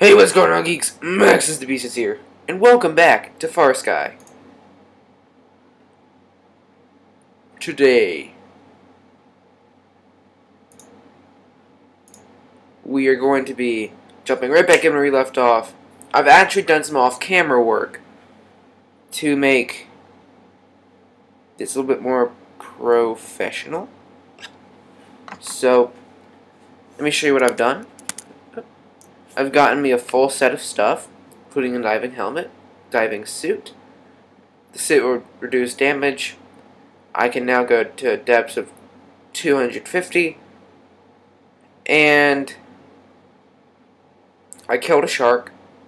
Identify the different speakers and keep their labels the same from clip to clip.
Speaker 1: Hey, what's going on, geeks? Max is the Beast is here, and welcome back to Farsky. Today, we are going to be jumping right back in where we left off. I've actually done some off-camera work to make this a little bit more professional. So, let me show you what I've done. I've gotten me a full set of stuff, including a diving helmet, diving suit. The suit will reduce damage. I can now go to depths of 250, and I killed a shark.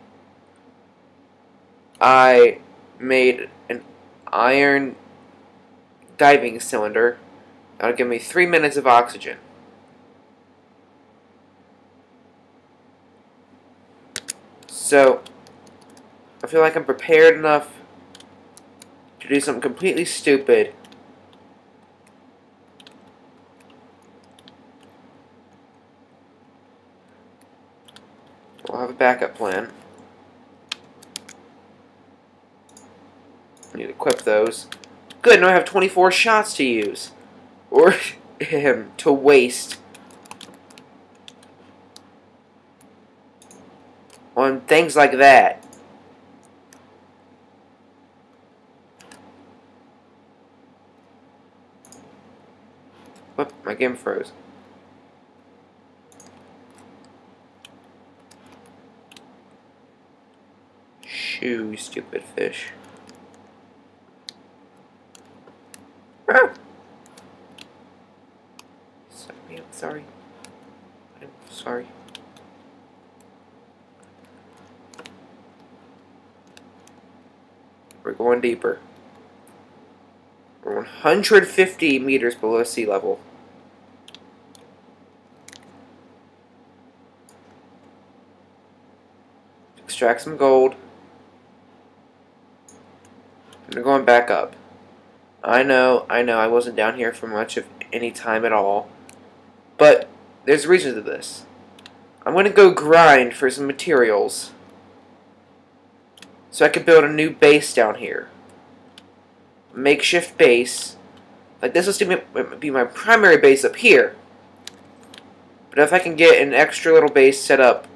Speaker 1: I made an iron diving cylinder. That'll give me 3 minutes of oxygen. So, I feel like I'm prepared enough to do something completely stupid. We'll have a backup plan. I need to equip those. Good, now I have 24 shots to use. Or to waste. On things like that. Whoop, my game froze. Shoo, you stupid fish. Ah! I'm sorry. I'm sorry. We're going deeper. We're 150 meters below sea level. Extract some gold. And we're going back up. I know, I wasn't down here for much of any time at all. But there's a reason to this. I'm going to go grind for some materials so I can build a new base down here. Makeshift base. Like this is going to be my primary base up here. But if I can get an extra little base set up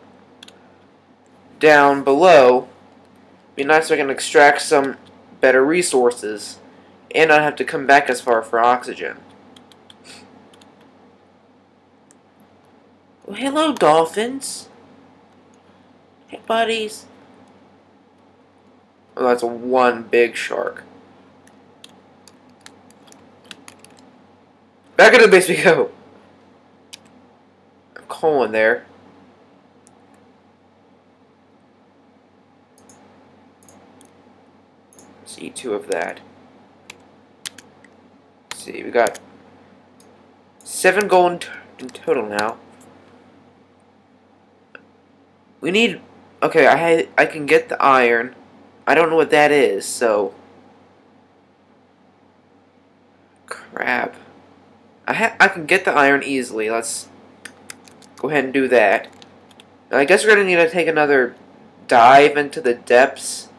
Speaker 1: down below, it'd be nice so I can extract some better resources and not have to come back as far for oxygen. Well, hello, dolphins. Hey, buddies. Oh, that's one big shark. Back into the base we go. A coal in there. Let's eat 2 of that. Let's see, we got 7 gold in total now. We need... Okay, I can get the iron. I don't know what that is, so... Crap. I can get the iron easily. Let's go ahead and do that. Now, I guess we're going to need to take another dive into the depths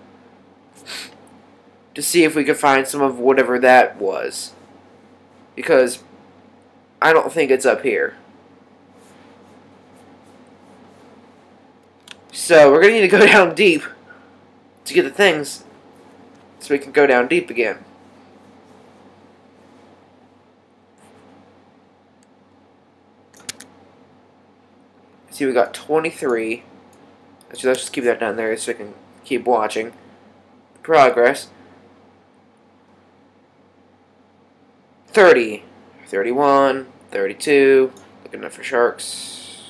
Speaker 1: to see if we can find some of whatever that was. Because I don't think it's up here. So we're going to need to go down deep to get the things so we can go down deep again. See, we got 23. So let's just keep that down there so we can keep watching progress. 30, 31, 32. Looking up for sharks.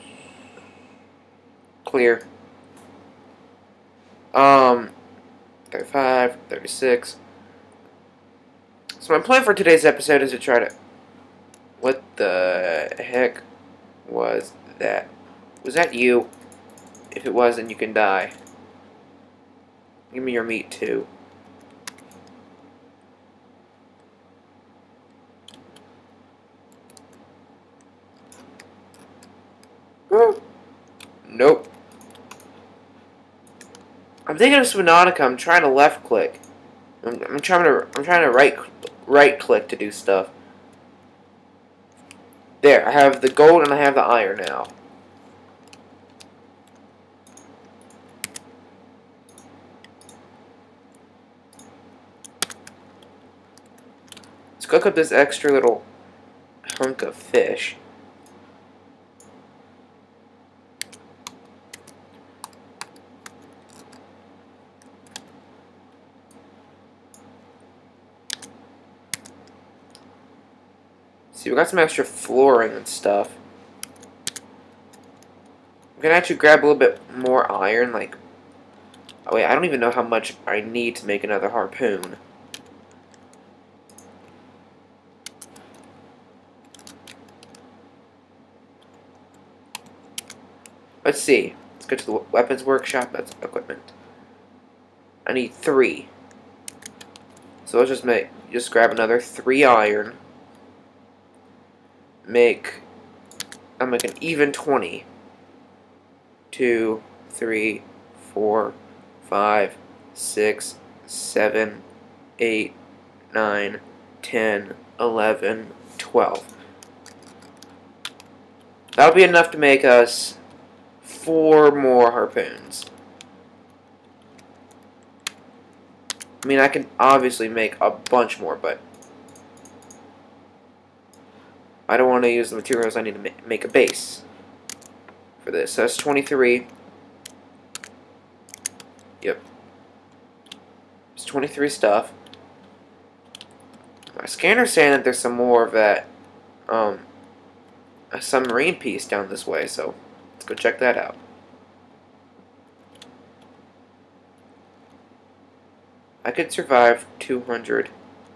Speaker 1: Clear. 35, 36. So my plan for today's episode is to try to... What the heck was that? Was that you? If it was, then you can die. Give me your meat too. Nope. I'm thinking of Subnautica. I'm trying to left click. I'm trying to right click to do stuff. There, I have the gold and I have the iron now. Let's cook up this extra little hunk of fish. See, we got some extra flooring and stuff. I'm gonna actually grab a little bit more iron, like... Oh wait, I don't even know how much I need to make another harpoon. Let's see. Let's go to the weapons workshop. That's equipment. I need 3. So let's just grab another 3 iron. I'll make an even 20. 2, 3, 4, 5, 6, 7, 8, 9, 10, 11, 12. That'll be enough to make us 4 more harpoons. I mean, I can obviously make a bunch more, but I don't want to use the materials I need to make a base for this. So that's 23. Yep. It's 23 stuff. My scanner's saying that there's some more of that, a submarine piece down this way, so let's go check that out. I could survive 200.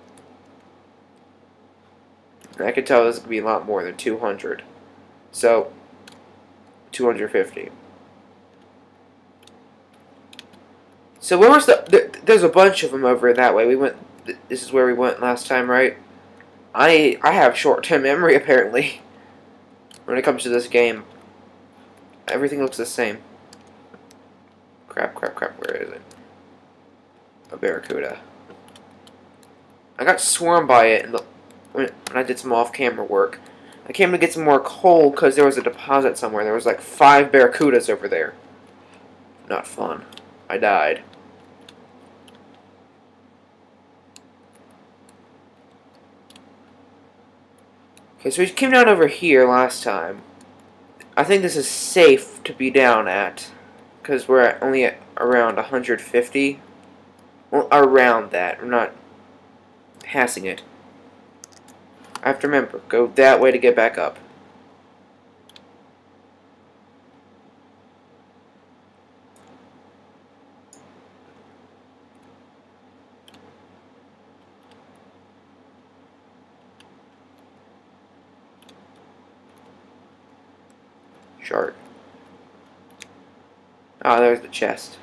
Speaker 1: And I could tell this could be a lot more than 200. So, 250. So where was there's a bunch of them over that way. This is where we went last time, right? I have short-term memory, apparently. When it comes to this game. Everything looks the same. Crap, where is it? A barracuda. I got swarmed by it when I did some off-camera work. I came to get some more coal because there was a deposit somewhere. There was like 5 barracudas over there. Not fun. I died. Okay, so we came down over here last time. I think this is safe to be down at, because we're only at around 150. Well, around that. We're not passing it. I have to remember, go that way to get back up. Shark. Oh, there's the chest.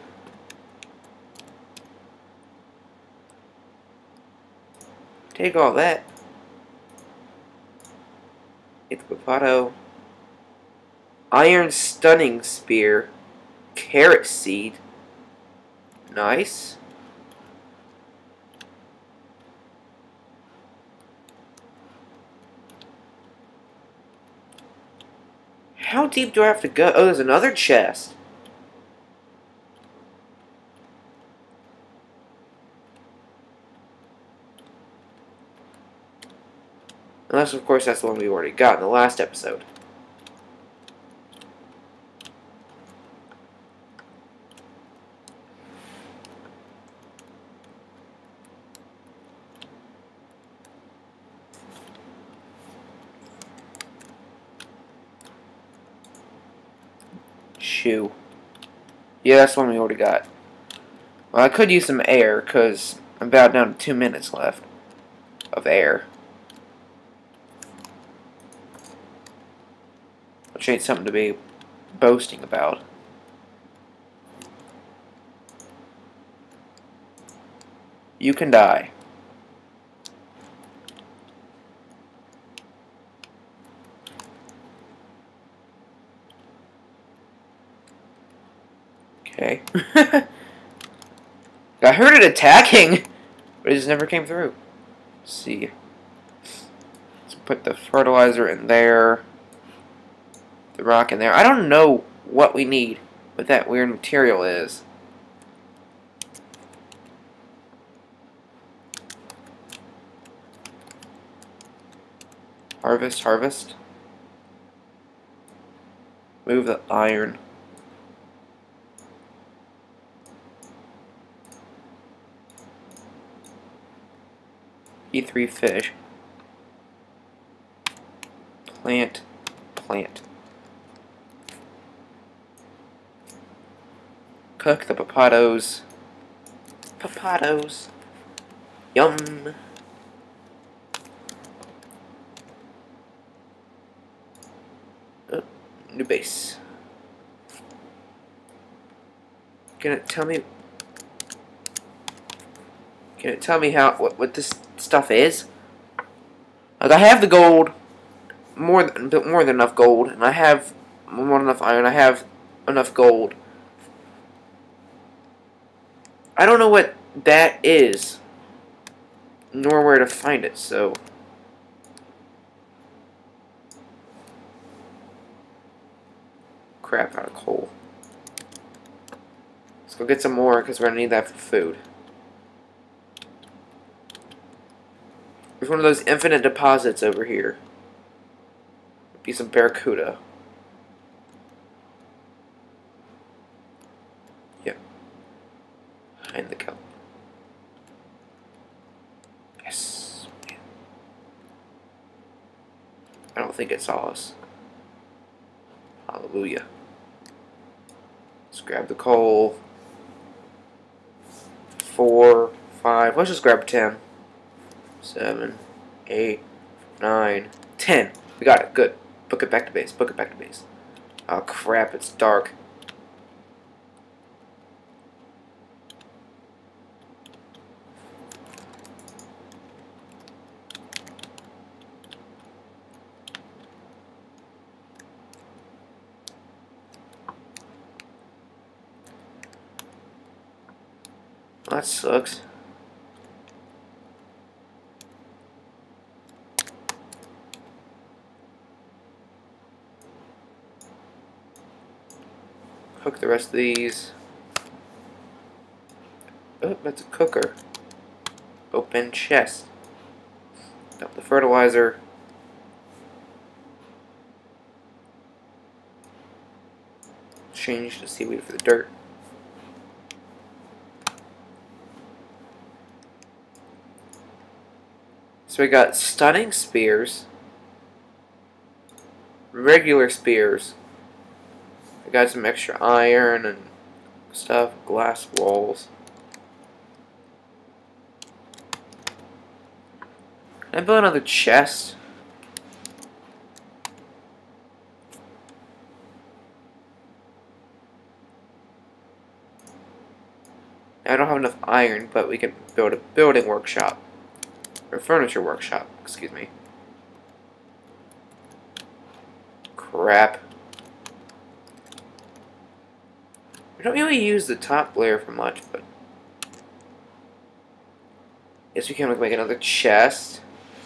Speaker 1: Take all that. Hippopotato. Iron stunning spear. Carrot seed. Nice. How deep do I have to go? Oh, there's another chest. Unless, of course, that's the one we already got in the last episode. Shoe. Yeah, that's the one we already got. Well, I could use some air, because I'm about down to 2 minutes left of air. Which ain't something to be boasting about. You can die. Okay. I heard it attacking, but it just never came through. Let's see. Let's put the fertilizer in there. The rock in there. I don't know what we need, what that weird material is. Harvest, harvest. Move the iron. Eat 3 fish. Plant, plant. Cook the potatoes. Potatoes. Yum. Oh, new base. Can it tell me how what this stuff is? Like, I have the gold, more than enough gold, and I have more than enough iron. I have enough gold. I don't know what that is, nor where to find it. So crap out of coal. Let's go get some more because we're gonna need that for food. There's one of those infinite deposits over here. Be some barracuda. Yep. Behind the kelp. Yes. I don't think it saw us. Hallelujah. Let's grab the coal. 4, 5. Let's just grab 10. 7, 8, 9, 10. We got it. Good. Book it back to base. Book it back to base. Oh crap, it's dark. That sucks. Cook the rest of these. Oh, that's a cooker. Open chest. Dump the fertilizer. Change the seaweed for the dirt. So we got stunning spears. Regular spears. I got some extra iron and stuff, glass walls. Can I build another chest? I don't have enough iron, but we can build a building workshop. Or furniture workshop, excuse me. Crap. We don't really use the top layer for much, but yes, we can make another chest.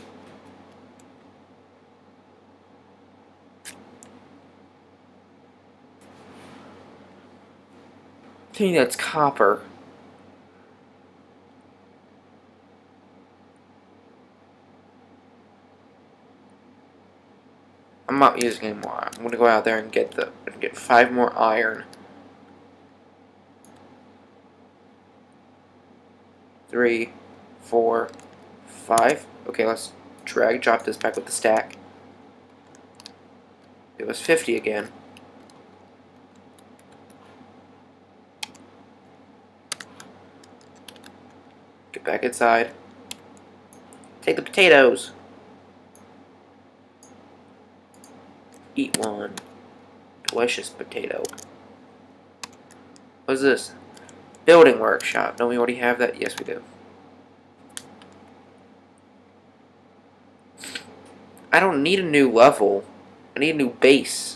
Speaker 1: I think that's copper. I'm not using any more. I'm gonna go out there and get 5 more iron. 3, 4, 5. Okay, let's drop this back with the stack. It was 50 again. Get back inside. Take the potatoes. Eat one. Delicious potato. What's this? Building workshop. Don't we already have that? Yes, we do. I don't need a new level. I need a new base.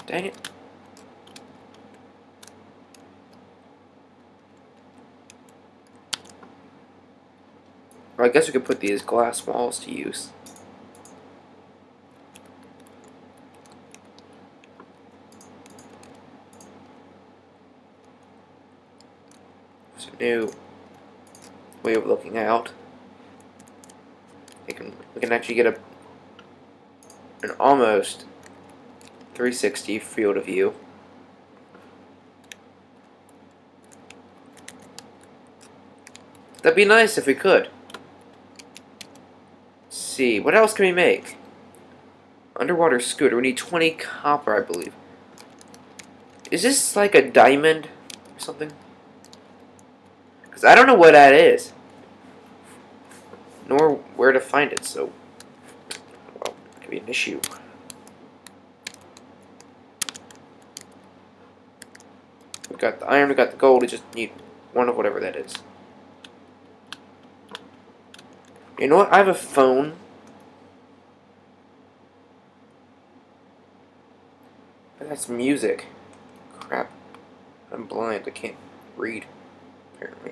Speaker 1: Dang it. Or I guess we could put these glass walls to use. It's a new way of looking out. We can actually get an almost 360 field of view. That'd be nice if we could. Let's see, what else can we make? Underwater scooter. We need 20 copper, I believe. Is this like a diamond or something? Because I don't know what that is. Nor where to find it, so... well, it could be an issue. We got the iron, we got the gold, we just need one of whatever that is. You know what? I have a phone. That's music. Crap. I'm blind. I can't read, apparently.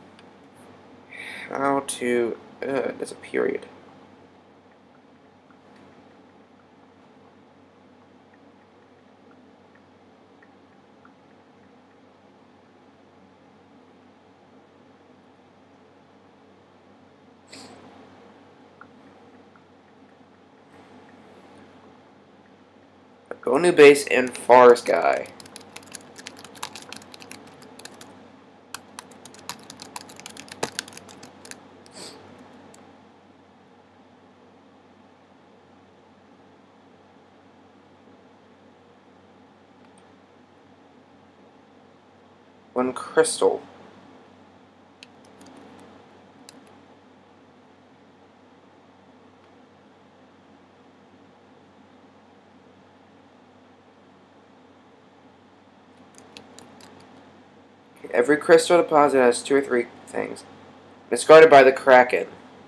Speaker 1: How to... there's a period. Go new base in Farsky. One crystal. Every crystal deposit has 2 or 3 things. Discarded by the Kraken.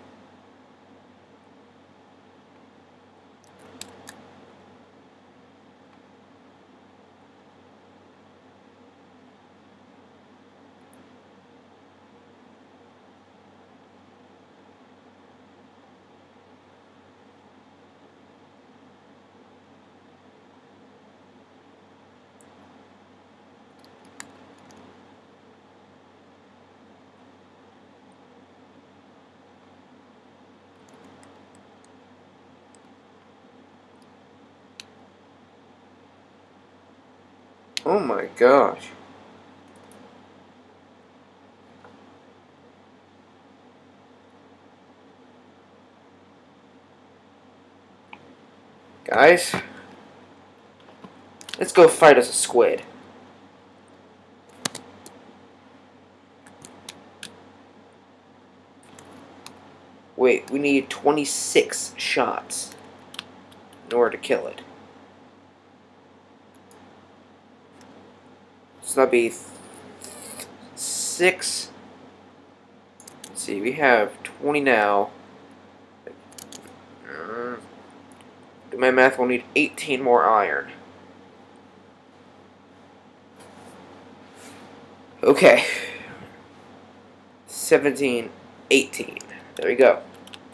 Speaker 1: Oh my gosh. Guys, let's go fight us a squid. Wait, we need 26 shots in order to kill it. So that'd be 6. Let's see, we have 20 now. Do my math, we'll need 18 more iron. Okay. 17, 18. There we go.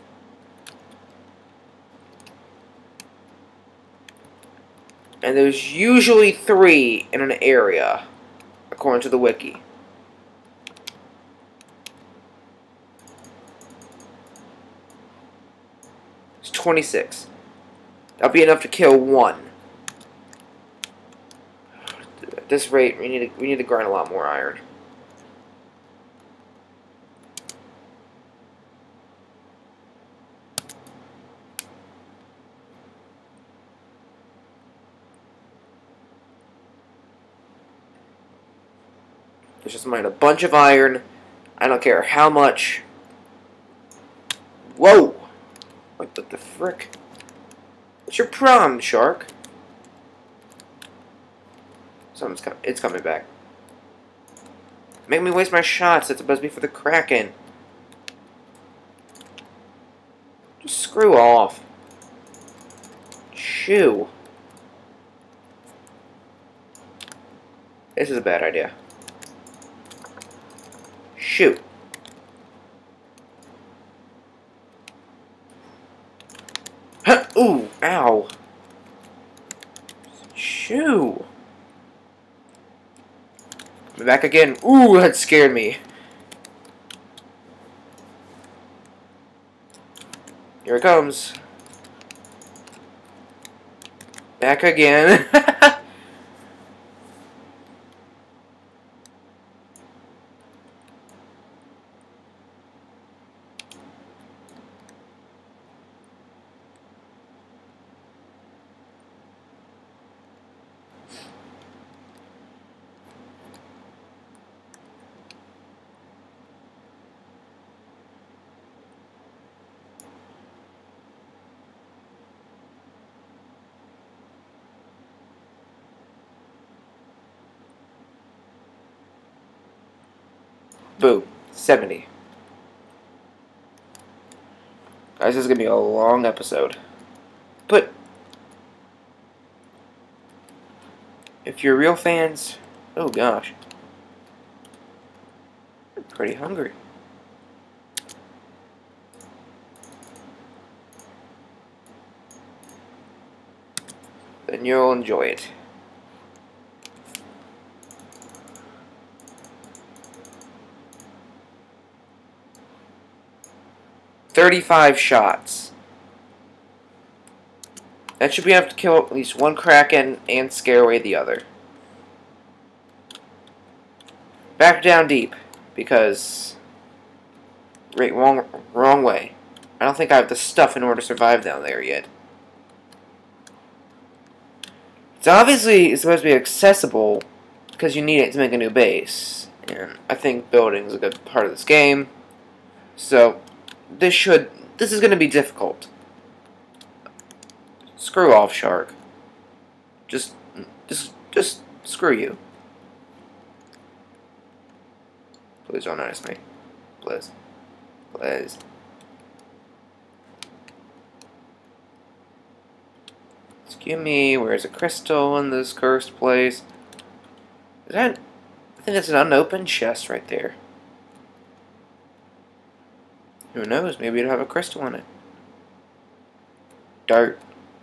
Speaker 1: And there's usually 3 in an area, according to the wiki. It's 26. That'll be enough to kill 1. At this rate, we need to grind a lot more iron. Let's just mine a bunch of iron. I don't care how much. Whoa! What the frick? What's your problem, shark? It's coming back. Make me waste my shots. It's supposed to be for the Kraken. Just screw off. Shoo. This is a bad idea. Shoot. Huh. Ooh, ow. Shoo. Back again. Ooh, that scared me. Here it comes. Back again. Boom. 70. Guys, this is going to be a long episode. But if you're real fans, oh gosh. I'm pretty hungry. Then you'll enjoy it. "35 shots. That should be enough to kill at least one Kraken and scare away the other. Back down deep, because... Wait, wrong way. I don't think I have the stuff in order to survive down there yet. It's obviously supposed to be accessible, because you need it to make a new base. And I think building is a good part of this game. So... This is going to be difficult. Screw off, shark. Just screw you. Please don't notice me. Please. Please. Excuse me, where's a crystal in this cursed place? Is that... I think that's an unopened chest right there. Who knows? Maybe it'll have a crystal in it. Dirt.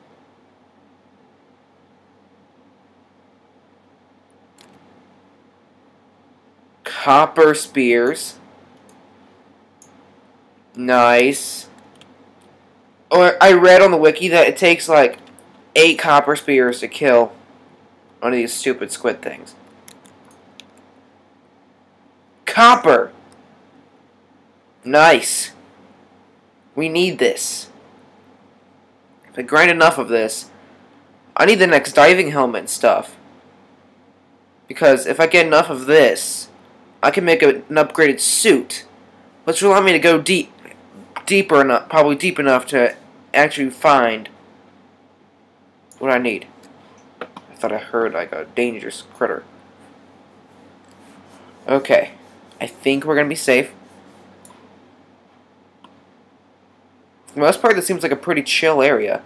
Speaker 1: Copper spears. Nice. Oh, I read on the wiki that it takes like 8 copper spears to kill one of these stupid squid things. Copper! Nice. We need this. If I grind enough of this, I need the next diving helmet and stuff. Because if I get enough of this, I can make an upgraded suit, which will allow me to go deeper enough, probably deep enough to actually find what I need. I thought I heard like a dangerous critter. Okay, I think we're gonna be safe. For the most part, this seems like a pretty chill area.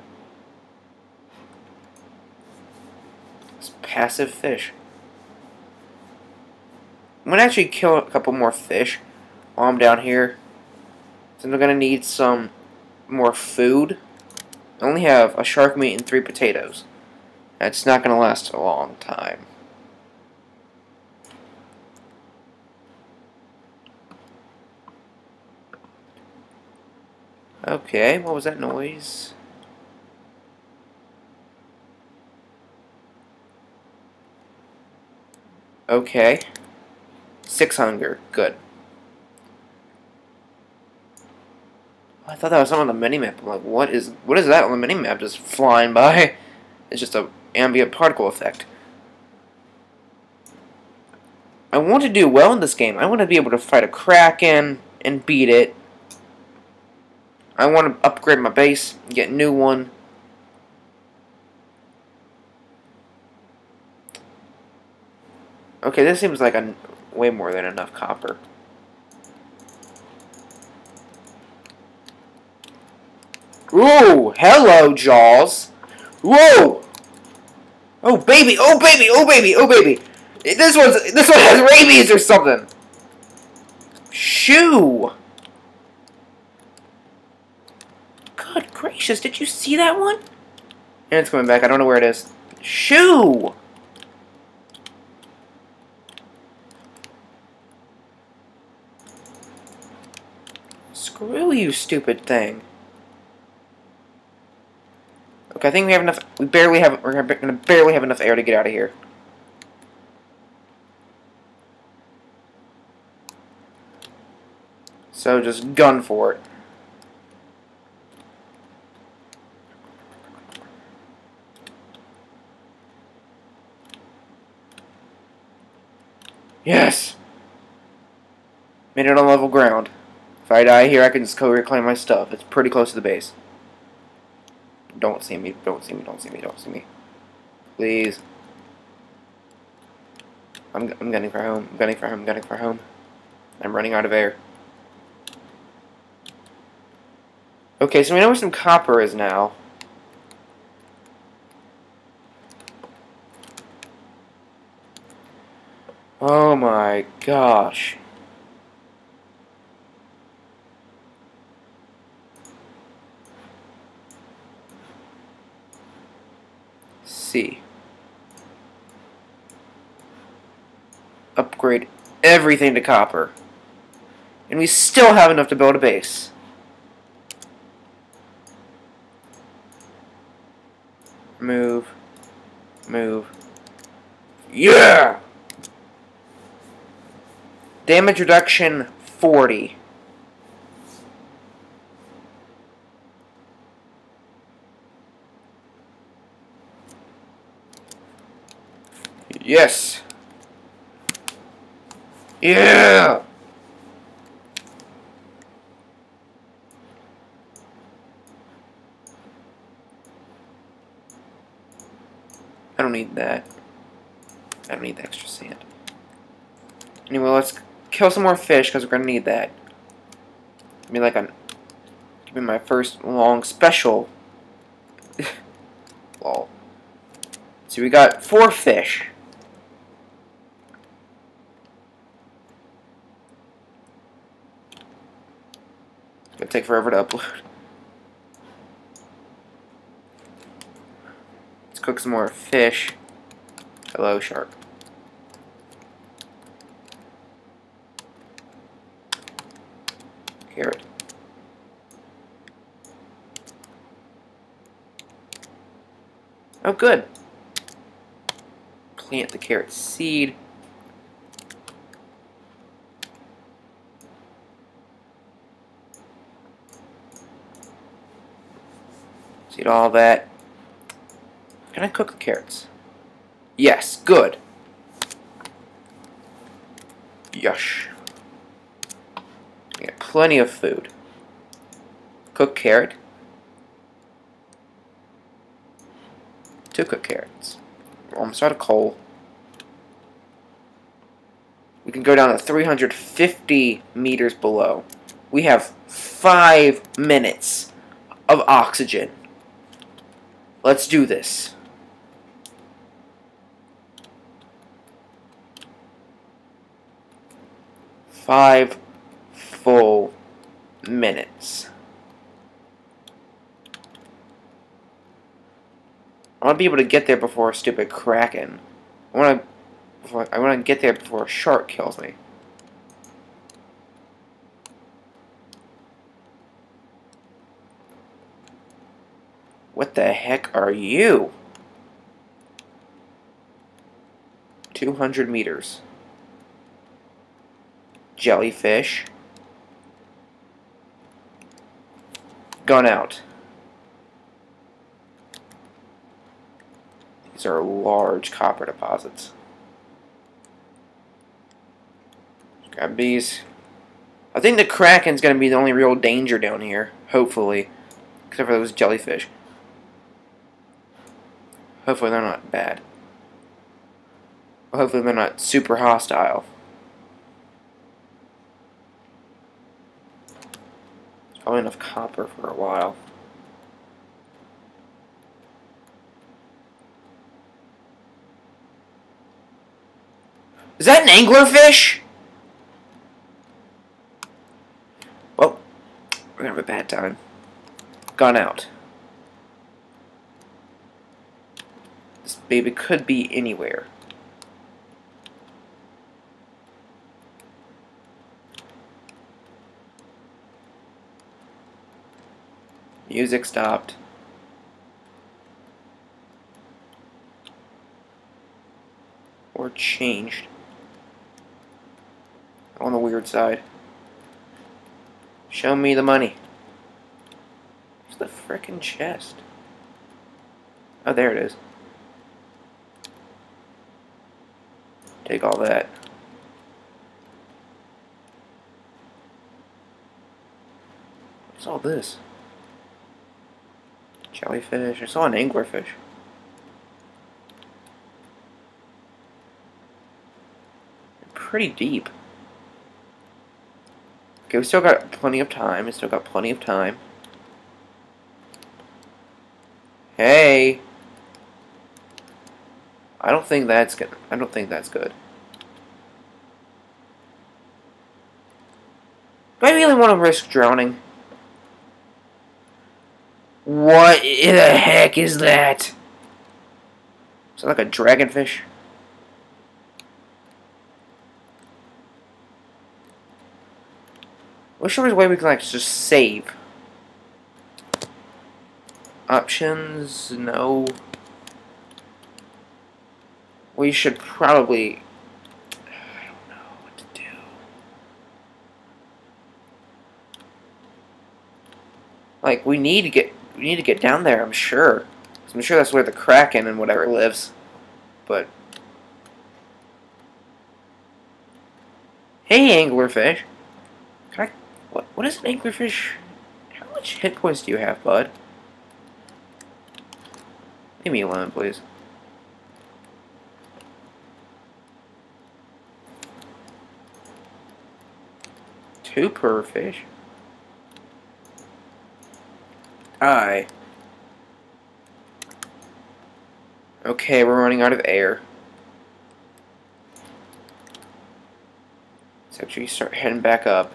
Speaker 1: It's passive fish. I'm gonna actually kill a couple more fish while I'm down here, since I'm gonna need some more food. I only have a shark meat and 3 potatoes. That's not gonna last a long time. Okay, what was that noise? Okay. 6 hunger. Good. I thought that was something on the minimap. I'm like, what is that on the minimap just flying by? It's just an ambient particle effect. I want to do well in this game. I want to be able to fight a Kraken and beat it. I want to upgrade my base, get a new one. Okay, this seems like way more than enough copper. Ooh, hello, Jaws. Whoa! Oh, baby, oh, baby, oh, baby, oh, baby. This one has rabies or something. Shoo! Good gracious, did you see that one? And it's coming back. I don't know where it is. Shoo! Screw you, stupid thing. Okay, I think we have enough. We're gonna barely have enough air to get out of here. So just gun for it. Yes! Made it on level ground. If I die here, I can just go reclaim my stuff. It's pretty close to the base. Don't see me, don't see me, don't see me, don't see me. Please. I'm gunning for home, I'm gunning for home, I'm gunning for home. I'm running out of air. Okay, so we know where some copper is now. Oh my gosh. C. Upgrade everything to copper. And we still have enough to build a base. Move. Move. Yeah! Damage reduction 40. Yes. Yeah. I don't need that. I don't need the extra sand. Anyway, let's kill some more fish because we're gonna need that. Give me my first long special. Lol. So we got 4 fish. It's gonna take forever to upload. Let's cook some more fish. Hello, shark. Carrot. Oh, good. Plant the carrot seed. Seed all that. Can I cook the carrots? Yes, good. Yush. I got plenty of food. Cook carrot. 2 cooked carrots. We're almost out of coal. We can go down to 350 meters below. We have 5 minutes of oxygen. Let's do this. 5 full minutes. I want to be able to get there before a stupid kraken. I want to get there before a shark kills me. What the heck are you? 200 meters. Jellyfish. Gone out. These are large copper deposits. Grab these. I think the kraken's going to be the only real danger down here. Hopefully. Except for those jellyfish. Hopefully they're not bad. Well, hopefully they're not super hostile. There's probably enough copper for a while. Is that an anglerfish? Well, we're gonna have a bad time. Gone out. This baby could be anywhere. Music stopped. Or changed. On the weird side. Show me the money. Where's the frickin' chest? Oh, there it is. Take all that. What's all this? Jellyfish. I saw an anglerfish. Pretty deep. Okay, we still got plenty of time. We still got plenty of time. Hey! I don't think that's good. I don't think that's good. Do I really want to risk drowning? What in the heck is that? Is that like a dragonfish? Wish there was a way we could like just save. Options, no. We should probably. I don't know what to do. Like we need to get down there. I'm sure. 'Cause I'm sure that's where the Kraken and whatever lives. But hey, anglerfish. Can I? What is an anglerfish? How much hit points do you have, bud? Leave me alone, please. Two per fish. Aye. Okay, we're running out of air. Let's actually start heading back up.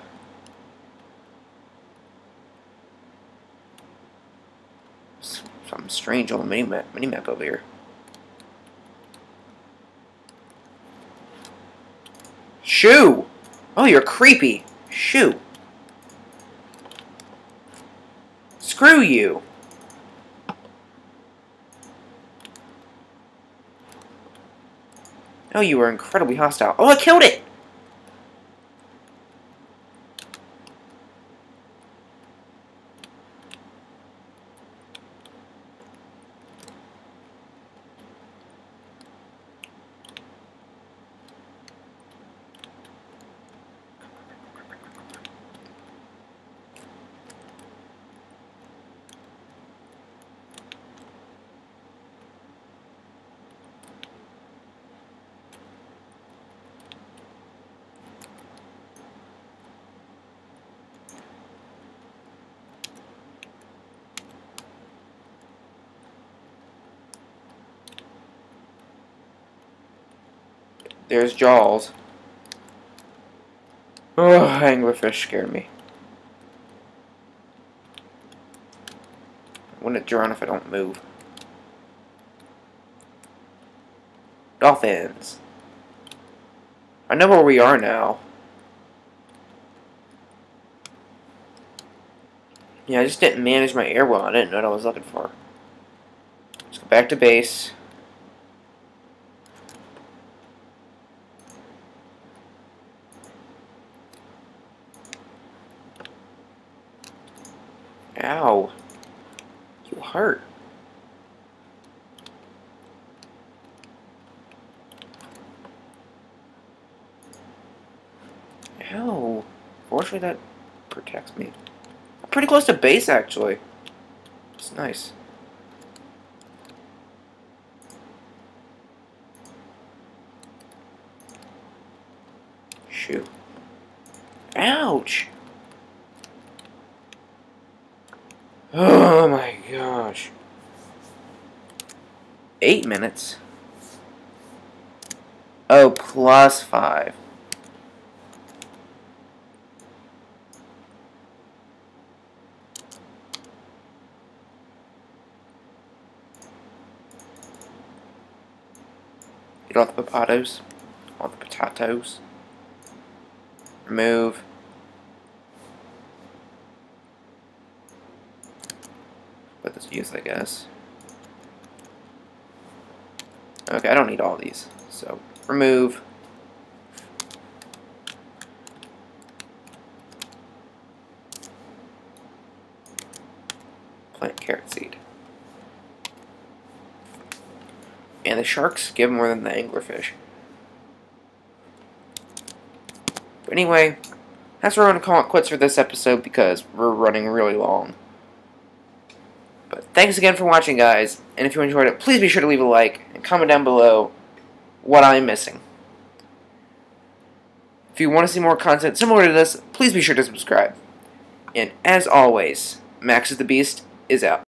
Speaker 1: Something strange on the mini-map over here. Shoo! Oh, you're creepy. Shoo. Screw you. Oh, you were incredibly hostile. Oh, I killed it! There's Jaws. Oh, anglerfish scared me. I wouldn't drown if I don't move. Dolphins. I know where we are now. Yeah, I just didn't manage my air well. I didn't know what I was looking for. Let's go back to base. Ow. You hurt. Ow. Fortunately, that protects me. I'm pretty close to base, actually. It's nice. Shoot. Ouch! Oh my gosh. 8 minutes. Oh, plus 5. Get all the potatoes. All the potatoes. Remove. Put this use, I guess. Okay, I don't need all these. So, remove. Plant carrot seed. And the sharks give more than the anglerfish. But anyway, that's where we're going to call it quits for this episode because we're running really long. But thanks again for watching, guys. And if you enjoyed it, please be sure to leave a like and comment down below what I'm missing. If you want to see more content similar to this, please be sure to subscribe. And as always, Max is the Beast is out.